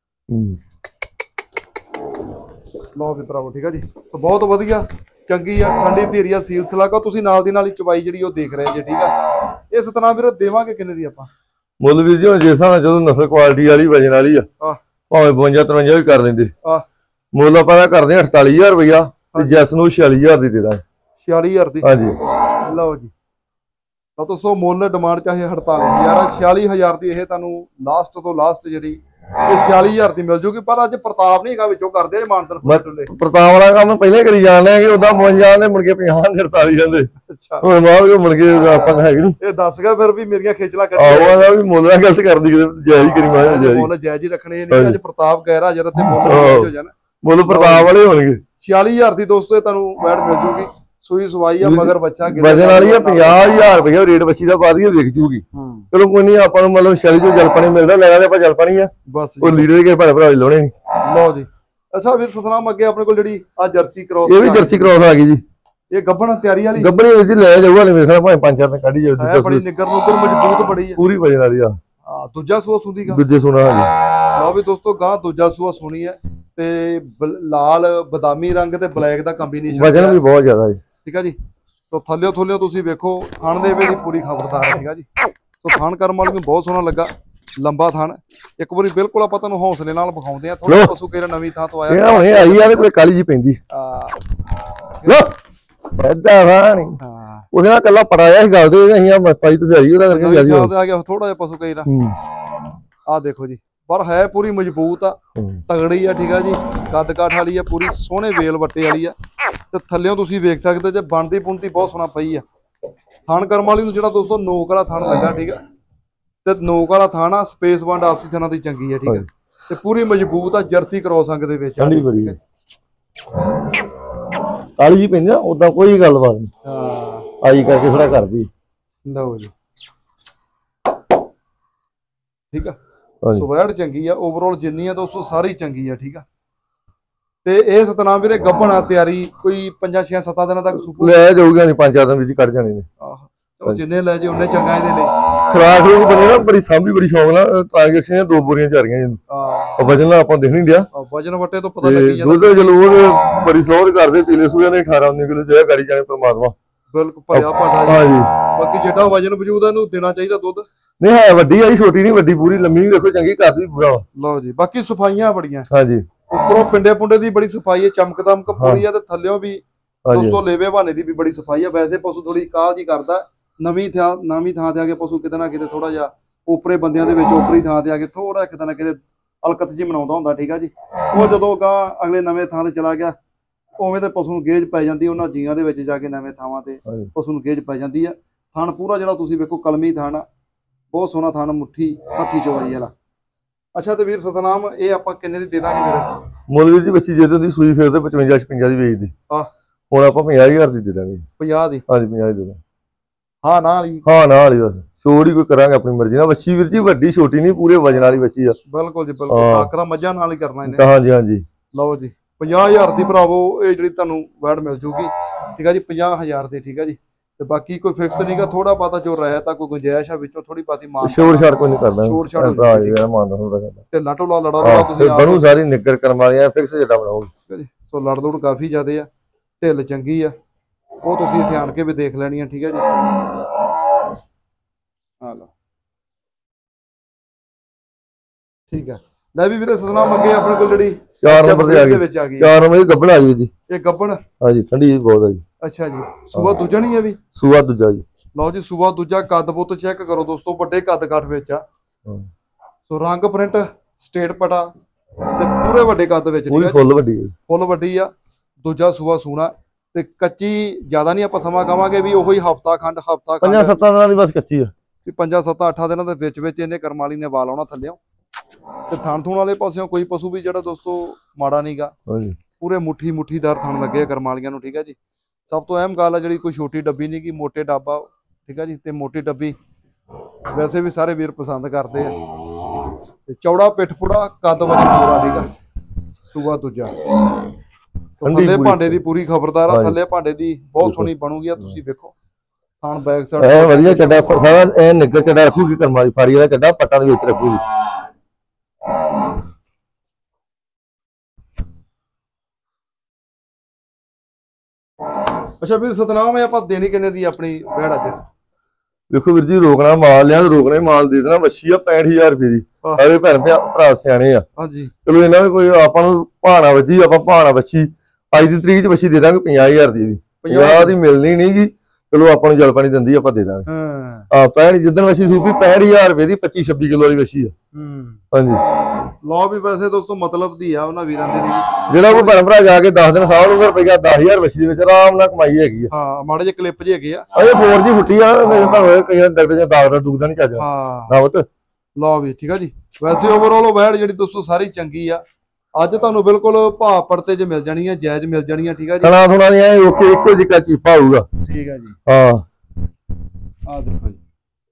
ਲਓ ਵੀ ਭਰਾਵੋ ਠੀਕ ਆ ਜੀ। ਸੋ ਬਹੁਤ ਵਧੀਆ ਚੰਗੀ ਆ ਠੰਡੀ ਧੀਰੀ ਆ ਸੀਲ ਸਲਾਗਾ। ਤੁਸੀਂ ਨਾਲ ਦੀ ਨਾਲ ਹੀ ਚਵਾਈ ਜਿਹੜੀ ਉਹ ਦੇਖ ਰਹੇ ਜੇ। ਠੀਕ ਆ। ਇਹ ਸਤਨਾਮ ਵੀਰ ਦੇਵਾਂਗੇ ਕਿੰਨੇ ਦੀ ਆਪਾਂ? ਮੁੱਲ ਵੀਰ ਜੀ ਜਿਸ ਹਿਸਾਬ ਨਾਲ ਜਦੋਂ ਨਸਲ ਕੁਆਲਿਟੀ ਵਾਲੀ ਵਜਨ ਵਾਲੀ ਆ ਭਾਵੇਂ ਬਵੰਜਾ ਤਰਵੰਜਾ ਵੀ ਕਰ ਲੈਂਦੇ। ਮੁੱਲ ਆਪਾਂ ਦਾ ਕਰਦੇ ਅਠਤਾਲੀ ਹਜ਼ਾਰ ਰੁਪਇਆ ਤੇ ਜੈਸ ਨੂੰ ਛਿਆਲੀ ਹਜ਼ਾਰ ਦੀ ਦੇ ਦਾਂਗੇ। ਛਿਆਲੀ ਹਜ਼ਾਰ ਦੀ। ਹਾਂਜੀ। ਲਓ ਜੀ। ਤਾਂ ਦੋਸਤੋ ਮੁੱਲ ਡਿਮਾਂਡ ਚਾਹੇ ਅਠਤਾਲੀ ਹਜ਼ਾਰ ਆ। ਛਿਆਲੀ ਹਜ਼ਾਰ ਦੀ ਇਹ ਤੁਹਾਨੂੰ ਲਾਸਟ ਤੋਂ ਲਾਸਟ ਜਿਹੜੀ ਇਹ ਛਿਆਲੀ ਹਜ਼ਾਰ ਦੀ ਮਿਲ ਜੂਗੀ। ਪਰ ਅੱਜ ਪ੍ਰਤਾਪ ਨਹੀਂ ਹੈਗਾ ਵਿੱਚੋਂ ਕਰਦੇ ਮਾਨਸਨ ਪ੍ਰਤਾਪ ਵਾਲਾ ਕੰਮ ਪਹਿਲੇ ਕਰੀ ਜਾਂਦੇ ਆ ਕਿ ਉਦਾਂ ਬਵੰਜਾ ਦੇ ਮੁੜ ਕੇ ਪੰਜਾਹ ਦੇ ਅੜਤਾਲੀ ਜਾਂਦੇ। ਅੱਛਾ ਹੁਣ ਬਾਅਦ ਮੁੜ ਕੇ ਆਪਾਂ ਹੈਗੇ ਨੀ। ਇਹ ਦੱਸ ਗਿਆ ਫਿਰ ਵੀ ਮੇਰੀਆਂ ਖੇਚਲਾ ਕੱਢੀ ਆਹ ਉਹਦਾ ਵੀ ਮੁੱਲ ਨਾਲ ਗਲਤ ਕਰਦੀ ਕਿਤੇ ਜਾਇਜ਼ ਕਰੀ ਮਾਇਆ ਜਾਇਜ਼ ਮੁੱਲ ਜਾਇਜ਼ ਹੀ ਰੱਖਣੇ ਨਹੀਂ। ਅੱਜ ਪ੍ਰਤਾਪ ਕਹਿ ਰਿਹਾ ਜਰਾ ਤੇ ਮੁੱਲ ਹੋ ਜਾਣਾ ਮੁੱਲ ਪ੍ਰਤਾਪ ਵਾਲੇ ਹੋਣਗੇ। ਛਿਆਲੀ ਹਜ਼ਾਰ ਦੀ ਦੋਸਤੋ ਤੁਹਾਨੂੰ ਵੈਟ ਮਿਲ ਜੂਗੀ। ਸੂਈ ਸਵਾਈ ਆ ਮਗਰ ਬੱਚਾ ਵਜਨ ਵਾਲੀ ਆ ਪੰਜਾਹ ਹਜ਼ਾਰ ਰੁਪਏ ਰੇਟ ਬੱਚੀ ਦਾ ਬਾਅਦ ਹੀ ਵਿਕ ਜੂਗੀ। ਚਲੋ ਕੋਈ ਨਹੀਂ ਆਪਾਂ ਨੂੰ ਮਤਲਬ ਛਿਆਲੀ ਚੋਂ ਜਲ ਪਾਣੀ ਮਿਲਦਾ ਲੈਣਾ ਤੇ ਆਪਾਂ ਜਲ ਪਾਣੀ ਆ ਬਸ ਉਹ ਲੀਡਰ ਕੇ ਭੈਣ ਭਰਾ ਲਾਉਣੇ ਨਹੀਂ। ਲਓ ਜੀ ਅੱਛਾ ਵੀਰ ਸਤਨਾਮ ਅੱਗੇ ਆਪਣੇ ਕੋਲ ਜਿਹੜੀ ਆ ਜਰਸੀ ਕ੍ਰੋਸ ਇਹ ਵੀ ਜਰਸੀ ਕ੍ਰੋਸ ਆ ਗਈ ਜੀ। ਇਹ ਗੱਬਣ ਤਿਆਰੀ ਵਾਲੀ ਗੱਬਣੀ ਵਿੱਚ ਲੈ ਜਾਊਗਾ ਲੈ ਮੇਰੇ ਸਾਹ ਭਾਵੇਂ ਪੰਜ ਚਾਰ ਦਿਨ ਕੱਢੀ ਜਾਊ। ਬੜੀ ਨਿੱਗਰ ਨੁੱਗਰ ਮਜ਼ਬੂਤ ਬੜੀ ਆ ਪੂਰੀ ਵਜਨ ਵਾਲੀ ਆ। ਹਾਂ ਦੂਜਾ ਸੂਆ ਸੁੰਦੀ ਗਾ ਦੂਜੇ ਸੁਣਾ ਹਾਂਜੀ। ਲਓ ਵੀ ਦੋਸਤੋ ਗਾਂ ਦੂਜਾ ਸੂਆ ਸੁਣੀ ਹੈ ਤੇ ਲਾਲ ਬਦਾਮੀ ਰੰਗ ਤੇ ਬਲੈਕ ਦਾ ਕੰਬੀਨੇਸ਼ਨ ਵਜਨ ਵੀ ਬਹੁਤ ਜ਼ਿਆਦਾ ਜੀ। ਠੀਕ ਆ ਜੀ। ਸੋ ਥੱਲਿਓ ਥੱਲਿਓ ਤੁਸੀਂ ਵੇਖੋ ਥਣ ਦੇ ਵੇ ਦੀ ਪੂਰੀ ਖਬਰਦਾਰ ਹੈ। ਠੀਕ ਆ ਜੀ। ਸੋ ਥਣ ਕਰਮ ਵਾਲੀ ਨੂੰ ਬਹੁਤ ਸੋਹਣਾ ਲੱਗਾ ਲੰਬਾ ਥਣ। ਇੱਕ ਵਾਰੀ ਬਿਲਕੁਲ ਆਪਾਂ ਤੁਹਾਨੂੰ ਹੌਸਲੇ ਨਾਲ ਵਿਖਾਉਂਦੇ ਆ। ਥੋੜਾ ਪਸ਼ੂ ਕਿਹੜਾ ਨਵੀਂ ਥਾਂ ਤੋਂ ਆਇਆ ਇਹ ਹੁਣੇ ਆਈ ਆ ਤੇ ਕੋਈ ਕਾਲੀ ਜੀ ਪੈਂਦੀ ਆ ਲੋ ਐਦਾਂ ਰਾਣੀ ਹਾਂ ਉਹਦੇ ਨਾਲ ਕੱਲਾ ਪੜਾਇਆ ਸੀ ਗੱਲ ਤੇ ਅਸੀਂ ਆ ਪਾਈ ਤੇ ਆਈ ਉਹਦਾ ਕਰਕੇ ਜਿਆਦੀ ਆ ਗਿਆ ਥੋੜਾ ਜਿਹਾ ਪਸ਼ੂ ਕਿਹੜਾ ਆ ਦੇਖੋ ਜੀ। ਪਰ ਹੈ ਪੂਰੀ ਮਜ਼ਬੂਤ ਆ ਤਗੜੀ ਆ। ਠੀਕ ਆ ਜੀ। ਕੱਦ ਕਾਠ ਵਾਲੀ ਆ ਪੂਰੀ ਸੋਹਣੇ ਵੇਲ ਵੱਟੇ ਵਾਲੀ ਆ ਤੇ ਥੱਲਿਓਂ ਤੁਸੀਂ ਵੇਖ ਸਕਦੇ ਜੇ ਬਣਦੀ ਪੁੰਤੀ ਬਹੁਤ ਸੋਹਣਾ ਪਈ ਆ। ਥਣ ਕਰਮ ਵਾਲੀ ਨੂੰ ਜਿਹੜਾ ਦੋਸਤੋ ਨੋਕ ਵਾਲਾ ਥਣ ਲੱਗਾ। ਠੀਕ ਆ ਤੇ ਨੋਕ ਵਾਲਾ ਥਣ ਆ ਸਪੇਸ ਵੰਡ ਆਪਸੀ ਥਣਾਂ ਦੀ ਚੰਗੀ ਆ। ਠੀਕ ਆ ਤੇ ਪੂਰੀ ਮਜ਼ਬੂਤ ਆ ਜਰਸੀ ਕ੍ਰੋਸ ਅੰਗ ਦੇ ਵਿੱਚ ਠੰਡੀ ਬੜੀ ਕਾਲੀ ਜੀ ਪੈਂਦੀ ਆ ਉਦਾਂ ਕੋਈ ਗੱਲਬਾਤ ਨਹੀਂ। ਹਾਂ ਆਈ ਕਰਕੇ ਥੋੜਾ ਕਰਦੀ। ਲਓ ਜੀ ਠੀਕ ਆ। ਸੋ ਵੈੜ ਚੰਗੀ ਆ ਓਵਰਆਲ ਜਿੰਨੀ ਆ ਦੋਸਤੋ ਸਾਰੀ ਚੰਗੀ ਆ। ਠੀਕ ਆ ਤੇ ਇਹ ਸਤਨਾਮ ਵੀਰੇ ਗੱਭਣਾ ਤਿਆਰੀ ਕੋਈ ਪੰਜਾਂ ਛੇ ਸੱਤਾਂ ਦਿਨਾਂ ਤੱਕ ਸੁਪਰ ਲੈ ਜਾਊਗਾ ਨਹੀਂ ਪੰਜ ਚਾਰ ਦਿਨ ਵਿੱਚ ਕੱਢ ਜਾਣੇ ਨੇ। ਆਹੋ ਜਿੰਨੇ ਲੈ ਜੇ ਉਹਨੇ ਚੰਗਾ ਇਹਦੇ ਲਈ। ਖਰਾਕ ਨੂੰ ਬਣੇ ਨਾ ਬੜੀ ਸਾਂਭੀ ਬੜੀ ਸ਼ੌਕ ਨਾਲ ਟ੍ਰਾਂਜੈਕਸ਼ਨ ਦੋ ਬੋਰੀਆਂ ਚੱਲ ਰਹੀਆਂ ਇਹਨੂੰ। ਹਾਂ ਵਜਨ ਨਾਲ ਆਪਾਂ ਦੇਖ ਨਹੀਂ ਡਿਆ ਵਜਨ ਵਟੇ ਤੋਂ ਪਤਾ ਲੱਗੀ ਜਾਂਦਾ। ਦੁੱਧ ਚਲੋ ਉਹ ਬੜੀ ਸਲੋਧ ਕਰਦੇ ਪੀਲੇ ਸੂਏ ਨੇ ਅਠਾਰਾਂ ਉੱਨੀ ਕਿਲੋ ਜਿਹੜਾ ਗਾੜੀ ਜਾਣੇ ਪਰਮਾਤਮਾ ਬਿਲਕੁਲ ਭਰਿਆ ਭਾਂਡਾ ਜੀ। ਹਾਂਜੀ ਬਾਕੀ ਜਿਹੜਾ ਵਜਨ ਵਜੂਦ ਆ ਇਹਨੂੰ ਦੇਣਾ ਚਾਹੀਦਾ ਦੁੱਧ। ਨਹੀਂ ਹੈ ਵੱਡੀ ਆਈ ਛੋਟੀ ਨਹੀਂ ਵੱਡੀ ਪੂਰੀ ਲੰਮੀ ਵੀ ਦੇਖੋ ਚੰਗੀ ਕਰਦੀ ਪੂਰਾ। ਲਓ ਜੀ ਬਾਕੀ ਸਫਾਈਆਂ ਬੜੀਆਂ। ਹਾਂਜੀ ਉੱਪਰੋਂ ਪਿੰਡੇ ਪੁੰਡੇ ਦੀ ਬੜੀ ਸਫਾਈ ਹੈ ਚਮਕ ਦਮਕ ਪੂਰੀ ਆ ਤੇ ਥੱਲਿਓਂ ਵੀ ਦੋਸਤੋ ਲੇਵੇ ਬਹਾਨੇ ਦੀ ਵੀ ਬੜੀ ਸਫਾਈ ਆ। ਵੈਸੇ ਪਸ਼ੂ ਥੋੜੀ ਕਾਲ ਜੀ ਕਰਦਾ ਨਵੀਂ ਥਾਂ ਨਵੀਂ ਥਾਂ ਤੇ ਆ ਕੇ ਪਸ਼ੂ ਕਿਤੇ ਨਾ ਕਿਤੇ ਥੋੜਾ ਜਿਹਾ ਉਪਰੇ ਬੰਦਿਆਂ ਦੇ ਵਿੱਚ ਉਪਰੀ ਥਾਂ ਤੇ ਆ ਕੇ ਥੋੜਾ ਕਿਤੇ ਨਾ ਕਿਤੇ ਹਲਕਤ ਜੀ ਮਨਾਉਂਦਾ ਹੁੰਦਾ। ਠੀਕ ਆ ਜੀ। ਉਹ ਜਦੋਂ ਗਾ ਅਗਲੇ ਨਵੇਂ ਥਾਂ ਤੇ ਚਲਾ ਗਿਆ ਉਵੇਂ ਤੇ ਪਸ਼ੂ ਨੂੰ ਗੇਜ ਪੈ ਜਾਂਦੀ ਉਹਨਾਂ ਜੀਆਂ ਦੇ ਵਿੱਚ ਜਾ ਕੇ ਨਵੇਂ ਥਾਵਾਂ ਤੇ ਪਸ਼ੂ ਨੂੰ ਗੇਜ ਪੈ ਜਾਂਦੀ ਆ। ਥਣ ਪੂਰਾ ਜਿਹੜਾ ਤੁਸੀਂ ਵੇਖੋ ਕਲਮੀ ਥਣ ਆ ਬਹੁਤ ਸੋਹਣਾ ਥਣ ਮੁੱਠੀ ਹੱਥੀ ਚਵਾਈ ਵਾਲਾ। ਅੱਛਾ ਤੇ ਵੀਰ ਸਤਨਾਮ ਇਹ ਆਪਾਂ ਕਿੰਨੇ ਦੀ ਦੇ ਦਾਂਗੇ ਮੇਰੇ ਮੁੱਲ ਵੀਰ ਜੀ ਬੱਚੀ ਜੇ ਦੀ ਸੂਈ ਫੇਰ ਤੇ ਪਚਵੰਜਾ ਛਪੰਜਾ ਦੀ ਵੇਚਦੀ। ਆਹ ਹੁਣ ਆਪਾਂ ਪੰਜਾਹ ਹਜ਼ਾਰ ਦੀ ਦੇ ਦਾਂਗੇ। ਪੰਜਾਹ ਦੀ ਹਾਂਜੀ ਪੰਜਾਹ ਦੀ ਦੇ ਦਾਂਗੇ। ਹਾਂ ਨਾ ਵਾਲੀ ਹਾਂ ਨਾ ਵਾਲੀ ਬਸ ਛੋੜ ਹੀ ਕੋਈ ਕਰਾਂਗੇ ਆਪਣੀ ਮਰਜ਼ੀ ਨਾਲ। ਵੱਛੀ ਵੀਰ ਜੀ ਵੱਡੀ ਛੋਟੀ ਨਹੀਂ ਪੂਰੇ ਵਜਨ ਵਾਲੀ ਵੱਛੀ ਆ। ਬਿਲਕੁਲ ਜੀ ਬਿਲਕੁਲ ਸਾਕਰਾ ਮੱਝਾਂ ਨਾਲ ਹੀ ਕਰਨਾ ਇਹਨੇ। ਹਾਂਜੀ ਹਾਂਜੀ ਲਓ ਜੀ ਪੰਜਾਹ ਹਜ਼ਾਰ ਦੀ ਭਰਾਵੋ ਇਹ ਜਿਹੜੀ ਤੁਹਾਨੂੰ ਵੈੜ ਮਿਲ ਜੂਗੀ। ਠੀਕ ਆ ਜੀ ਪੰਜਾਹ ਹਜ਼ਾਰ ਦੀ। ਠੀਕ ਆ ਜੀ ਤੇ ਬਾਕੀ ਕੋਈ ਫਿਕਸ ਨਹੀਂਗਾ ਥੋੜਾ ਪਾਤਾ ਜੋ ਰਹਿ ਤਾਂ ਕੋਈ ਗੁੰਜਾਇਸ਼ ਆ ਵਿੱਚੋਂ ਥੋੜੀ ਪਾਤੀ ਮਾਰ ਛੋੜ ਛਾੜ ਕੋਈ ਨਹੀਂ ਕਰਦਾ। ਛੋੜ ਛਾੜ ਭਰਾ ਜੀ ਮੇਰਾ ਮਾਨਦਾ ਥੋੜਾ ਕਰਦਾ ਤੇ ਲਾਟੋ ਲਾ ਲੜਾ ਲੜਾ ਤੁਸੀਂ ਆ ਬਣੂ ਸਾਰੀ ਨਿੱਗਰ ਕਰਮ ਵਾਲੀਆਂ ਫਿਕਸ ਜੱਟਾ ਬਣਾਓਗੇ। ਠੀਕ ਆ ਜੀ। ਸੋ ਲੜ ਲੋੜ ਕਾਫੀ ਜ਼ਿਆਦੇ ਆ ਢਿੱਲ ਚੰਗੀ ਆ ਉਹ ਤੁਸੀਂ ਇੱਥੇ ਆਣ ਕੇ ਵੀ ਦੇਖ ਲੈਣੀ ਆ। ਠੀਕ ਆ ਜੀ। ਆ ਲਓ ਠੀਕ ਆ। ਲੈ ਵੀ ਵੀਰੇ ਸਤਨਾਮ ਅੱਗੇ ਆਪਣੇ ਕੋਲ ਜਿਹੜੀ ਚਾਰ ਨੰਬਰ ਤੇ ਆ ਗਈ ਚਾਰ ਨੰਬਰ ਦੀ ਗੱਬਣ ਆ ਗਈ ਜੀ। ਇਹ ਗੱਬਣ ਹਾਂਜੀ ਠੰਡੀ ਜੀ ਬਹੁਤ ਆ ਜੀ। ਅੱਛਾ ਜੀ ਸੂਆ ਦੂਜਾ ਨਹੀਂ ਹੈ ਵੀ ਸੂਆ ਦੂਜਾ ਜੀ। ਲਓ ਜੀ ਸੂਆ ਦੂਜਾ ਕੱਦ ਬੁੱਤ ਚੈੱਕ ਕਰੋ ਦੋਸਤੋ ਵੱਡੇ ਕੱਦ ਕਾਠ ਵਿੱਚ ਆ। ਸੋ ਰੰਗ ਪ੍ਰਿੰਟ ਸਟੇਟ ਪਟਾ ਤੇ ਪੂਰੇ ਵੱਡੇ ਕੱਦ ਵਿੱਚ ਪੂਰੀ ਫੁੱਲ ਵੱਡੀ ਹੈ ਫੁੱਲ ਵੱਡੀ ਆ। ਦੂਜਾ ਸੂਆ ਸੂਣਾ ਤੇ ਕੱਚੀ ਜ਼ਿਆਦਾ ਨਹੀਂ ਆਪਾਂ ਸਮਾਂ ਕਵਾਂਗੇ ਵੀ ਉਹੀ ਹਫਤਾ ਖੰਡ ਹਫਤਾ ਪੰਜਾਂ ਸੱਤਾਂ ਦਿਨਾਂ ਦੀ ਬਸ ਕੱਚੀ ਆ ਵੀ ਪੰਜਾਂ ਸੱਤਾਂ ਅੱਠਾਂ ਦਿਨਾਂ ਦੇ ਵਿੱਚ ਵਿੱਚ ਇਹਨੇ ਕਰਮਾਲੀ ਨੇ ਵਾਲ ਆਉਣਾ ਥੱਲਿਓਂ ਤੇ ਥਣ ਥੂਣ ਵਾਲੇ ਪਾਸਿਓਂ ਕੋਈ ਪਸ਼ੂ ਵੀ ਜਿਹੜਾ ਦੋਸਤੋ ਮਾੜਾ ਨਹੀਂਗਾ। ਹਾਂਜੀ ਪੂਰੇ ਮੁੱਠੀ ਮੁੱਠੀਦਾਰ ਥਣ ਲੱਗੇ ਆ ਕਰਮਾਲੀਆਂ ਨੂੰ। ਠੀਕ ਆ ਜੀ। ਸਭ ਤੋਂ ਅਹਿਮ ਗੱਲ ਆ ਜਿਹੜੀ ਕੋਈ ਛੋਟੀ ਡੱਬੀ ਨਹੀਂ ਕਿ ਮੋਟੇ ਡੱਬਾ। ਠੀਕ ਆ ਜੀ। ਤੇ ਮੋਟੀ ਡੱਬੀ ਵੈਸੇ ਵੀ ਸਾਰੇ ਵੀਰ ਪਸੰਦ ਕਰਦੇ ਆ ਤੇ ਚੌੜਾ ਪਿੱਠ ਪੁੜਾ ਕੱਦ ਵਜਨ ਪੂਰਾ। ਠੀਕ ਆ। ਸੂਆ ਦੂਜਾ ਥੱਲੇ ਭਾਂਡੇ ਦੀ ਪੂਰੀ ਖਬਰਦਾਰ ਆ। ਥੱਲੇ ਭਾਂਡੇ ਦੀ ਬਹੁਤ ਸੋਹਣੀ ਬਣੂਗੀ ਆ ਤੁਸੀਂ ਵੇਖੋ ਥਣ ਬੈਕ ਸਾਈਡ ਐ ਵਧੀਆ ਚੱਡਾ ਸਾਰਾ ਐ ਨਿੱਗਰ ਚੱਡਾ ਰੱਖੂਗੀ ਕਰਮਾਲੀ ਫਾੜੀ ਵਾਲਾ ਚੱਡਾ ਪੱਟਾਂ ਦੇ ਵਿੱਚ ਰੱਖੂਗੀ। ਅੱਛਾ ਵੀਰ ਸਤਨਾਮ ਆਪਾਂ ਦੇਣੀ ਕਿੰਨੇ ਦੀ ਆਪਣੀ ਵੈੜ ਅੱਜ? ਵੇਖੋ ਵੀਰ ਜੀ ਰੋਕਣਾ ਮਾਲ ਲਿਆ ਰੋਕਣਾ ਮਾਲ ਦੇ ਦੇਣਾ। ਵੱਛੀ ਆ ਪੈਂਹਠ ਹਜ਼ਾਰ ਰੁਪਏ ਦੀ। ਸਾਰੇ ਭੈਣ ਭਰਾ ਸਿਆਣੇ ਆ। ਹਾਂਜੀ ਚਲੋ ਇਹਨਾਂ ਵੀ ਕੋਈ ਆਪਾਂ ਨੂੰ ਭਾਣਾ ਵੱਜੀ ਆਪਾਂ ਭਾਣਾ ਵੱਛੀ ਅੱਜ ਦੀ ਤਰੀਕ ਚ ਵੱਛੀ ਦੇ ਦਾਂਗੇ ਪੰਜਾਹ ਹਜ਼ਾਰ ਦੀ। ਪੰਜਾਹ ਦੀ ਮਿਲਣੀ ਨਹੀਂ ਗੀ। ਚਲੋ ਆਪਾਂ ਨੂੰ ਜਲ ਪਾਣੀ ਦਿੰਦੀ ਆਪਾਂ ਦੇ ਦਾਂਗੇ। ਹਾਂ ਆ ਪੈਂਹਠ ਜਿੱਦਣ ਵੱਛੀ ਸੂਪੀ ਪੈਂਹਠ ਹਜ਼ਾਰ ਰੁਪਏ ਦੀ ਪੱਚੀ ਛੱਬੀ ਕਿਲੋ ਵਾਲੀ ਵੱਛੀ ਆ। ਹੂੰ ਹਾਂਜੀ ਲਓ ਵੀ ਵੈਸੇ ਦੋਸਤੋ ਮਤਲਬ ਦੀ ਆ ਉਹਨਾਂ ਵੀਰਾਂ ਦੇ ਲਈ ਜਿਹੜਾ ਕੋਈ ਭੈਣ ਭਰਾ ਜਾ ਕੇ ਦਸ ਦਿਨ ਸਾਲ ਨੂੰ ਰੁਪਈਆ ਦਸ ਹਜ਼ਾਰ ਵਛੀ ਦੇ ਵਿੱਚ ਆਰਾਮ ਨਾਲ ਕਮਾਈ ਹੈਗੀ ਆ। ਹਾਂ ਮਾੜੇ ਜਿਹੇ ਕਲਿੱਪ ਜਿਹੇ ਹੈਗੇ ਆ ਅਜੇ ਫੋਰ ਜੀ ਫੁੱਟੀ ਆ ਤੁਹਾਨੂੰ ਕਈਆਂ ਡਾਕਟਰ ਜਾਂ ਦਾਗ ਦਾ ਦੁਗਦਾ ਨਹੀਂ ਚੱਜਦਾ ਹਾਂ ਰਾਵਤ। ਲਓ ਵੀ ਠੀਕ ਆ ਜੀ। ਵੈਸੇ ਓਵਰਆਲ ਵੈੜ ਜਿਹੜੀ ਦੋਸਤੋ ਸਾਰੀ ਚੰਗੀ ਆ। ਅੱਜ ਤੁਹਾਨੂੰ ਬਿਲਕੁਲ ਭਾਅ ਪੜਤੇ 'ਚ ਮਿਲ ਜਾਣੀ ਆ, ਜਾਇਜ਼ ਮਿਲ ਜਾਣੀ ਆ। ਠੀਕ ਆ ਜੀ। ਥਣਾ ਥੁਣਾ ਦੀਆਂ ਓਕੇ ਇੱਕੋ ਜਿਹਾ ਚੀਪਾ ਹੋਊਗਾ। ਠੀਕ ਆ ਜੀ। ਹਾਂ ਆ ਦੇਖੋ ਜੀ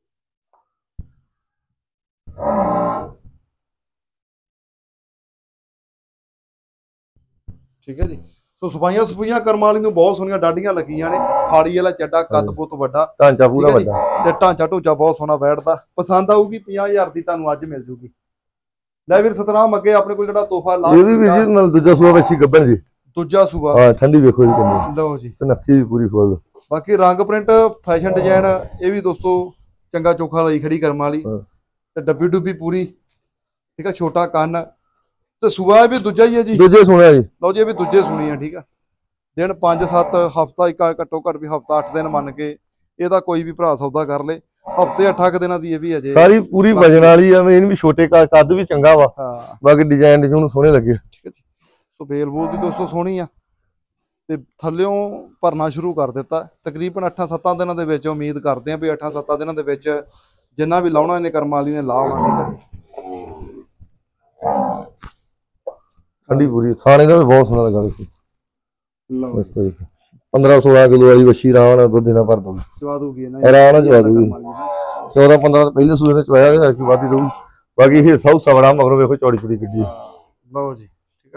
ਠੀਕ ਹੈ ਜੀ। ਸੋ ਸਫਾਈਆਂ ਸਫਾਈਆਂ ਕਰਮ ਵਾਲੀ ਨੂੰ ਬਹੁਤ ਸੋਹਣੀਆਂ ਡਾਡੀਆਂ ਲੱਗੀਆਂ ਨੇ। ਫਾੜੀ ਵਾਲਾ ਚੱਡਾ ਕੱਦ ਬਹੁਤ ਵੱਡਾ, ਢਾਂਚਾ ਪੂਰਾ ਵੱਡਾ ਤੇ ਢਾਂਚਾ ਢੂਚਾ ਬਹੁਤ ਸੋਹਣਾ ਬੈਠਦਾ। ਪਸੰਦ ਆਊਗੀ ਪੰਜਾਹ ਹਜ਼ਾਰ ਦੀ ਤੁਹਾਨੂੰ ਅੱਜ ਮਿਲ ਜੂਗੀ। ਲੈ ਵੀਰ ਸਤਨਾਮ ਅੱਗੇ ਆਪਣੇ ਕੋਲ ਜਿਹੜਾ ਤੋਹਫਾ ਲਾ ਇਹ ਵੀ ਵੀਰ ਜੀ ਨਾਲ ਦੂਜਾ ਸੂਆ ਵਛੀ ਗੱਬਣ ਜੀ। ਦੂਜਾ ਸੂਆ ਹਾਂ ਠੰਡੀ ਵੇਖੋ ਜੀ ਕਿੰਨੀ ਲਓ ਜੀ ਸਨੱਖੀ ਵੀ ਪੂਰੀ ਫੁੱਲ। ਬਾਕੀ ਰੰਗ ਪ੍ਰਿੰਟ ਫੈਸ਼ਨ ਡਿਜ਼ਾਈਨ ਇਹ ਵੀ ਦੋਸਤੋ ਚੰਗਾ ਚੋਖਾ ਲਈ ਖੜੀ ਕਰਮ ਵਾਲੀ ਤੇ ਡੱਬੀ ਡੁੱਬੀ ਪੂਰੀ ਠੀਕ ਆ। ਛੋਟਾ ਕੰਨ ਤੇ ਸੂਆ ਵੀ ਦੂਜਾ ਹੀ ਹੈ ਜੀ। ਦੂਜੇ ਸੁਣਿਆ ਜੀ। ਲਓ ਜੀ ਇਹ ਵੀ ਦੂਜੇ ਸੁਣੀ ਆ। ਠੀਕ ਆ। ਦਿਨ ਪੰਜ ਸੱਤ ਹਫਤਾ ਇੱਕ ਘੱਟੋ ਘੱਟ ਵੀ ਹਫਤਾ ਅੱਠ ਦਿਨ ਮੰਨ ਕੇ ਇਹਦਾ ਕੋਈ ਵੀ ਭਰਾ ਸੌਦਾ ਕਰ ਲੇ। ਹਫਤੇ ਅੱਠਾਂ ਕੁ ਦਿਨਾਂ ਦੀ ਇਹ ਵੀ ਅਜੇ ਸਾਰੀ ਪੂਰੀ ਵਜਨ ਵਾਲੀ ਆ। ਇਹਨੂੰ ਵੀ ਛੋਟੇ ਕੱਦ ਵੀ ਚੰਗਾ ਵਾ। ਹਾਂ ਬਾਕੀ ਡਿਜ਼ਾਈਨ ਡਿਜ਼ਾਈਨ ਸੋਹਣੇ ਲੱਗੇ। ਠੀਕ ਹੈ ਜੀ। ਸੋ ਬੇਲ ਬੂਲ ਦੀ ਦੋਸਤੋ ਸੋਹਣੀ ਆ ਤੇ ਥੱਲਿਓਂ ਭਰਨਾ ਸ਼ੁਰੂ ਕਰ ਦਿੱਤਾ। ਤਕਰੀਬਨ ਅੱਠਾਂ ਸੱਤਾਂ ਦਿਨਾਂ ਦੇ ਵਿੱਚ ਉਮੀਦ ਕਰਦੇ ਆ ਵੀ ਅੱਠਾਂ ਸੱਤਾਂ ਦਿਨਾਂ ਦੇ ਵਿੱਚ ਜਿੰਨਾ ਵੀ ਲਾਉਣਾ ਇਹਨੇ ਕਰਮ ਵਾਲੀ ਨੇ ਲਾ ਆਉਣਾ। ਠੀਕ ਹੈ। ਠੰਡੀ ਪੂਰੀ ਥਾਣੇ ਦਾ ਵੀ ਬਹੁਤ ਸੋਹਣਾ ਲੱਗਾ ਦੇਖੋ। ਲਓ ਪੰਦਰਾਂ ਸੋਲਾਂ ਕਿਲੋ ਵਾਲੀ ਵੱਛੀ ਆਰਾਮ ਨਾਲ ਦੁੱਧ ਦੇਣਾ ਭਰ ਦੂਗੀ। ਚਵਾ ਦੂਗੀ ਨਾ ਆਰਾਮ ਨਾਲ ਚਵਾ ਦੂਗੀ। ਚੌਦਾਂ ਪੰਦਰਾਂ ਪਹਿਲੇ ਸੂਏ ਨੇ ਚਵਾਇਆ ਕਿ ਵਾਧੀ ਦਊ। ਬਾਕੀ ਇਹ ਸੌ ਸਵੜਾ ਮਗਰੋਂ ਵੇਖੋ ਚੌੜੀ ਚੌੜੀ ਗੱਡੀ। ਲਓ ਜੀ ਠੀਕ ਆ।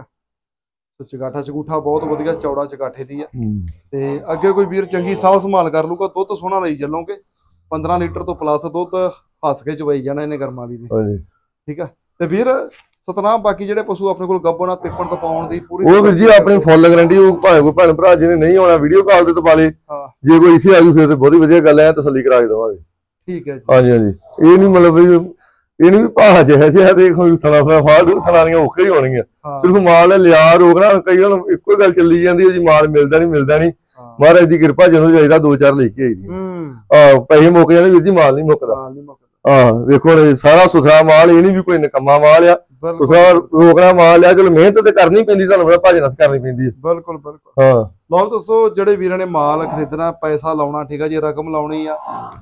ਸੋ ਚਗਾਠਾ ਚਗੂਠਾ ਬਹੁਤ ਵਧੀਆ ਚੌੜਾ ਚਗਾਠੇ ਦੀ ਆ। ਤੇ ਅੱਗੇ ਕੋਈ ਵੀਰ ਚੰਗੀ ਸਾਂਭ ਸੰਭਾਲ ਕਰ ਲੂਗਾ ਦੁੱਧ ਸੋਹਣਾ ਲਈ ਚੱਲੋਗੇ। ਪੰਦਰਾਂ ਲੀਟਰ ਤੋਂ ਪਲੱਸ ਦੁੱਧ ਹੱਸ ਕੇ ਚਵਾਈ ਜਾਣਾ ਇਹਨੇ ਕਰਮ ਵਾਲੀ ਨੇ। ਹਾਂਜੀ ਠੀਕ ਆ। ਤੇ ਵੀਰ ਸਤਨਾਮ ਬਾਕੀ ਜਿਹੜੇ ਪਸ਼ੂ ਆਪਣੇ ਕੋਲ ਗੱਭਣਾ ਤਿੱਪਣ ਤੋਂ ਪਾਉਣ ਦੀ ਪੂਰੀ ਉਹ ਵੀਰ ਜੀ ਆਪਣੀ ਫੁੱਲ ਗਾਰੰਟੀ। ਉਹ ਭਾਵੇਂ ਕੋਈ ਭੈਣ ਭਰਾ ਜਿਹਨੇ ਨਹੀਂ ਆਉਣਾ ਵੀਡੀਓ ਕਾਲ ਤੇ ਪਾ ਲੇ। ਜੇ ਕੋਈ ਇੱਥੇ ਆਜੂ ਫਿਰ ਤੇ ਬਹੁਤ ਵਧੀਆ ਗੱਲ ਹੈ। ਤਸੱਲੀ ਕਰਾ ਕੇ ਦੇਵਾਂਗੇ। ਠੀਕ ਹੈ ਜੀ। ਹਾਂਜੀ ਹਾਂਜੀ ਇਹ ਨਹੀਂ ਮਤਲਬ ਇਹ ਨਹੀਂ ਵੀ ਭਾਅ ਜਿਹਾ ਜਿਹਾ ਦੇਖੋ ਸਣਾ ਸਣਾ ਫਾੜ ਸਣਾਣੀਆਂ ਔਖੇ ਹੀ ਹੋਣਗੀਆਂ। ਸਿਰਫ ਮਾਲ ਲਿਆ ਰੋਕਣਾ ਕਈ ਹੁਣ ਇੱਕੋ ਗੱਲ ਚੱਲੀ ਜਾਂਦੀ ਹੈ ਜੀ ਮਾਲ ਮਿਲਦਾ ਨਹੀਂ ਮਿਲਦਾ ਨਹੀਂ। ਮਹਾਰਾਜ ਦੀ ਕਿਰਪਾ ਜਦੋਂ ਚਾਹੀਦਾ ਦੋ ਚਾਰ ਲੈ ਕੇ ਆਈ ਦੀ। ਆਹ ਪੈਸੇ ਮੁੱਕ ਜਾਂਦੇ ਵੀਰ ਜੀ ਮਾਲ ਨਹੀਂ ਮੁੱਕਦਾ। ਹਾਂ ਵੇਖੋ ਸਾਰਾ ਸੁਥਰਾ ਮਾਲ ਇਹ ਨਹੀਂ ਵੀ ਕੋਈ ਨਿਕੰਮਾ ਮਾਲ ਆ। ਸੁਥਰਾ ਰੋਕਣਾ ਮਾਲ ਆ। ਚਲੋ ਮਿਹਨਤ ਤੇ ਕਰਨੀ ਪੈਂਦੀ ਤੁਹਾਨੂੰ ਪਤਾ ਭੱਜ ਨਸ ਕਰਨੀ ਪੈਂਦੀ ਹੈ। ਬਿਲਕੁਲ ਬਿਲਕੁਲ। ਹਾਂ ਲਓ ਦੋਸਤੋ ਜਿਹੜੇ ਵੀਰਾਂ ਨੇ ਮਾਲ ਖਰੀਦਣਾ ਪੈਸਾ ਲਾਉਣਾ ਠੀਕ ਆ ਜੀ ਰਕਮ ਲਾਉਣੀ ਆ।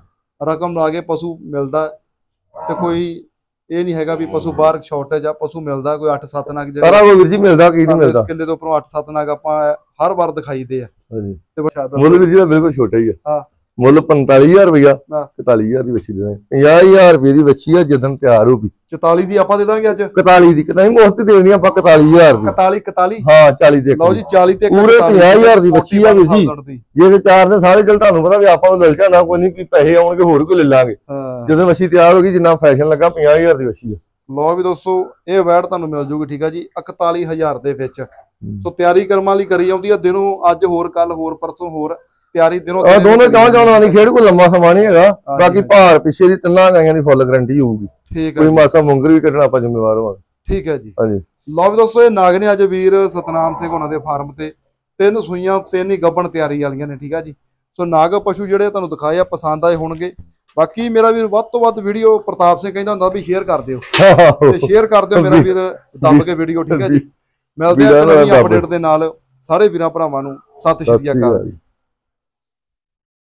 ਰਕਮ ਲਾ ਕੇ ਪਸ਼ੂ ਮਿਲਦਾ ਤੇ ਕੋਈ ਇਹ ਨਹੀਂ ਹੈਗਾ ਵੀ ਪਸ਼ੂ ਬਾਹਰ ਸ਼ਾਰਟੇਜ ਆ। ਪਸ਼ੂ ਮਿਲਦਾ ਕੋਈ ਅੱਠ ਸੱਤ ਨਗ ਸਾਰਾ ਕੁਝ ਵੀਰ ਜੀ ਮਿਲਦਾ ਕੀ ਨਹੀਂ ਮਿਲਦਾ। ਕਿੱਲੇ ਤੋਂ ਉੱਪਰੋਂ ਅੱਠ ਸੱਤ ਨਗ ਆਪਾਂ ਹਰ ਵਾਰ ਦਿਖਾਈਦੇ ਆ। ਹਾਂਜੀ ਤੇ ਮੁੱਲ ਵੀਰ ਜੀ ਦਾ ਬਿਲਕੁਲ ਛੋਟਾ ਹੀ ਆ। ਹਾਂ ਮੁੱਲ ਪੰਤਾਲੀ ਹਜ਼ਾਰ ਰੁਪਇਆ ਇਕਤਾਲੀ ਹਜ਼ਾਰ ਦੀ ਵੱਛੀ ਦੇ ਦਾਂਗੇ। ਪੰਜਾਹ ਹਜ਼ਾਰ ਰੁਪਏ ਦੀ ਵੱਛੀ ਆ ਜਦੋਂ ਤਿਆਰ ਹੋਊਗੀ। ਚੁਤਾਲੀ ਦੀ ਆਪਾਂ ਦੇ ਦਾਂਗੇ ਅੱਜ। ਇਕਤਾਲੀ ਦੀ ਕਿਤਾਈ ਮੁਫਤ ਦੇ ਦੇਣੀ ਆਪਾਂ ਇਕਤਾਲੀ ਹਜ਼ਾਰ ਦੀ। ਇਕਤਾਲੀ ਇਕਤਾਲੀ ਹਾਂ ਚਾਲੀ ਦੇ ਲਓ ਜੀ ਚਾਲੀ ਤੇ ਪੂਰੇ ਪੰਜਾਹ ਹਜ਼ਾਰ ਦੀ ਵੱਛੀ ਆ ਵੀਰ ਜੀ। ਜੇ ਤੇ ਚਾਰ ਦੇ ਸਾਰੇ ਚਲ ਤੁਹਾਨੂੰ ਪਤਾ ਵੀ ਆਪਾਂ ਨੂੰ ਮਿਲ ਜਾਣਾ ਕੋਈ ਨਹੀਂ ਪੈਸੇ ਆਉਣਗੇ ਹੋਰ ਕੋਈ ਲੈ ਲਾਂਗੇ। ਜਦੋਂ ਵੱਛੀ ਤਿਆਰ ਹੋ ਗਈ ਜਿੰਨਾ ਫੈਸ਼ਨ ਲੱਗਾ ਪੰਜਾਹ ਹਜ਼ਾਰ ਦੀ ਵੱਛੀ ਆ। ਲਓ ਵੀ ਦੋਸਤੋ ਇਹ ਵੈਟ ਤੁਹਾਨੂੰ ਮਿਲ ਜੂਗੀ। ਠੀਕ ਆ ਜੀ ਇਕਤਾਲੀ ਹਜ਼ਾਰ ਦੇ ਵਿੱਚ। ਸੋ ਤਿਆਰੀ ਕਰਮਾਂ ਲਈ ਕਰੀ ਆਉਂਦੀ ਆ ਦਿਨੋਂ ਅੱਜ ਹੋਰ ਕੱਲ ਹੋਰ ਪਰਸੋਂ ਹੋਰ ਤਿਆਰੀ ਦਿਨੋਂ ਆ ਦੋਨੇ ਚਾਹ ਚਾਹ ਵਾਲੀ ਖੇਡ ਕੋਈ ਲੰਮਾ ਸਮਾਂ ਨਹੀਂ ਹੈਗਾ। ਬਾਕੀ ਭਾਰ ਪਿੱਛੇ ਦੀ ਤਿੰਨਾਂ ਗਾਈਆਂ ਦੀ ਫੁੱਲ ਗਾਰੰਟੀ ਹੋਊਗੀ। ਠੀਕ ਹੈ ਕੋਈ ਮਾਸਾ ਮੁੰਗਰ ਵੀ ਕੱਢਣਾ ਆਪਾਂ ਜ਼ਿੰਮੇਵਾਰ ਹੋਵਾਂਗੇ। ਠੀਕ ਹੈ ਜੀ। ਹਾਂਜੀ ਲਓ ਵੀ ਦੋਸਤੋ ਇਹ ਨਾਗ ਨੇ ਅੱਜ ਵੀਰ ਸਤਨਾਮ ਸਿੰਘ ਉਹਨਾਂ ਦੇ ਫਾਰਮ ਤੇ ਤਿੰਨ ਸੂਈਆਂ ਤਿੰਨ ਹੀ ਗੱਭਣ ਤਿਆਰੀ ਵਾਲੀਆਂ ਨੇ। ਠੀਕ ਆ ਜੀ। ਸੋ ਨਾਗ ਪਸ਼ੂ ਜਿਹੜੇ ਤੁਹਾਨੂੰ ਦਿਖਾਏ ਆ ਪਸੰਦ ਆਏ ਹੋਣਗੇ। ਬਾਕੀ ਮੇਰਾ ਵੀਰ ਵੱਧ ਤੋਂ ਵੱਧ ਵੀਡੀਓ ਪ੍ਰਤਾਪ ਸਿੰਘ ਕਹਿੰਦਾ ਹੁੰਦਾ ਵੀ ਸ਼ੇਅਰ ਕਰ ਦਿਓ ਤੇ ਸ਼ੇਅਰ ਕਰ ਦਿਓ ਮੇਰਾ ਵੀਰ ਦੱਬ ਕੇ ਵੀਡੀਓ। ਠੀਕ ਹੈ ਜੀ। ਮਿਲਦੇ ਆ ਨਵੀਂ ਅਪਡੇਟ ਦੇ ਨਾਲ। ਸਾਰੇ ਵੀਰਾਂ ਭਰਾਵਾਂ ਨੂੰ ਸਤਿ ਸ਼੍ਰੀ ਅਕਾਲ।